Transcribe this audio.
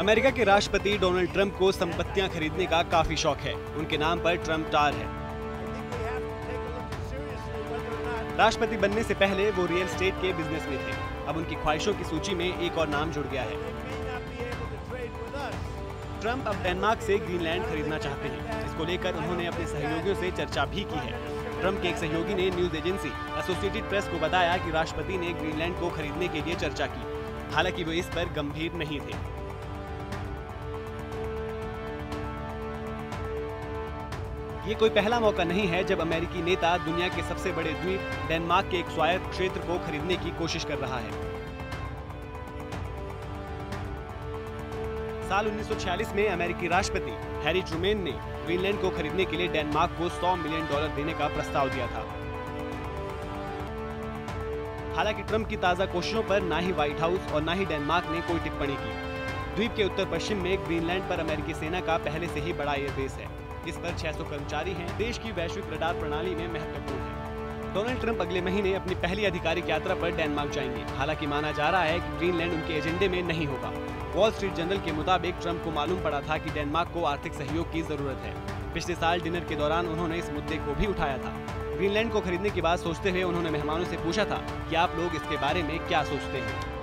America के राष्ट्रपति Donald Trump को संपत्तियां खरीदने का काफी शौक है। उनके नाम पर ट्रंप टावर है। राष्ट्रपति बनने से पहले वो रियल एस्टेट के बिजनेस में थे। अब उनकी ख्वाहिशों की सूची में एक और नाम जुड़ गया है। ट्रंप अब डेनमार्क से ग्रीनलैंड खरीदना चाहते हैं। इसको लेकर उन्होंने अपने सहयोगियों से चर्चा भी की है। ट्रंप के एक सहयोगी ने न्यूज एजेंसी एसोसिएटेड प्रेस को बताया कि राष्ट्रपति ने ग्रीनलैंड को खरीदने के लिए चर्चा की। हालांकि वो इस पर गंभीर नहीं थे। ये कोई पहला मौका नहीं है जब अमेरिकी नेता दुनिया के सबसे बड़े द्वीप डेनमार्क के एक स्वायत्त क्षेत्र को खरीदने की कोशिश कर रहा है। साल 1946 में अमेरिकी राष्ट्रपति हैरी ट्रूमैन ने ग्रीनलैंड को खरीदने के लिए डेनमार्क को $100 मिलियन देने का प्रस्ताव दिया था। हालांकि ट्रंप की ताजा कोशिशों पर ना ही व्हाइट हाउस और ना ही डेनमार्क ने कोई टिप्पणी की। द्वीप के उत्तर पश्चिम में ग्रीनलैंड पर अमेरिकी सेना का पहले से ही बड़ा एयरबेस है। इस पर 600 कर्मचारी हैं। देश की वैश्विक रडार प्रणाली में महत्वपूर्ण है। डोनाल्ड ट्रंप अगले महीने अपनी पहली आधिकारिक यात्रा पर डेनमार्क जाएंगे। हालांकि माना जा रहा है कि ग्रीनलैंड उनके एजेंडे में नहीं होगा। वॉल स्ट्रीट जर्नल के मुताबिक ट्रंप को मालूम पड़ा था कि डेनमार्क को आर्थिक सहयोग की जरूरत है। पिछले साल डिनर के दौरान उन्होंने इस मुद्दे को भी उठाया था। ग्रीनलैंड को खरीदने की बात सोचते हुए उन्होंने मेहमानों से पूछा था कि आप लोग इसके बारे में क्या सोचते हैं।